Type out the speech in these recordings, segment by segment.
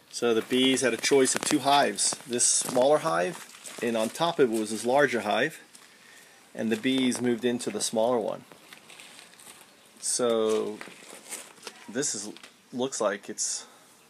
So the bees had a choice of 2 hives. This smaller hive, and on top of it was this larger hive, and the bees moved into the smaller one. So this looks like it's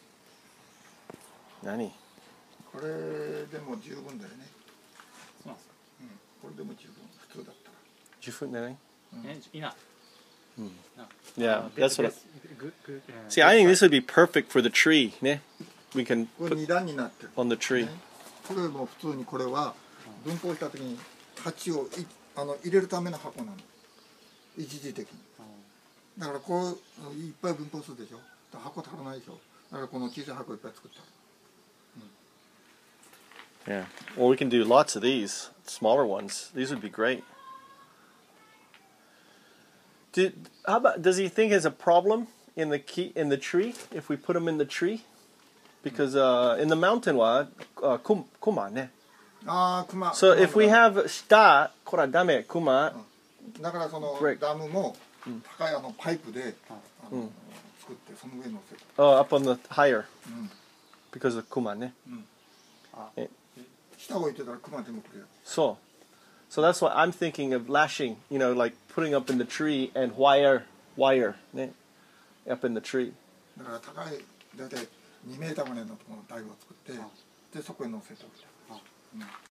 何? これでも十分だよね。そうなんですか。うん。これでも十分普通だったら。十分何? Enough. Yeah, that's what. See, I think this would be perfect for the tree. Ne? We can put 2段になってる on the tree. これも普通にこれは分蜂した時に蜂を入れるための箱なの。一時的に。だからこういっぱい分蜂するでしょ。箱足らないでしょ。だからこの小さい箱いっぱい作った。 Yeah. Well, we can do lots of these smaller ones. These would be great. How about? Does he think there's a problem in the tree if we put them in the tree? Because in the mountain kuma ne. Kuma. So if we have shita, これはダメkuma. だからそのダムも高いパイプで作ってその上に乗せる。 Oh, up on the higher. Because of kuma ne. 下置いてたら熊でも来るよ。 So that's why I'm thinking of lashing, like putting up in the tree and wire, ne, up in the tree. だから高いだいたい2メーターぐらいのところの台を作って、でそこに乗せておいた。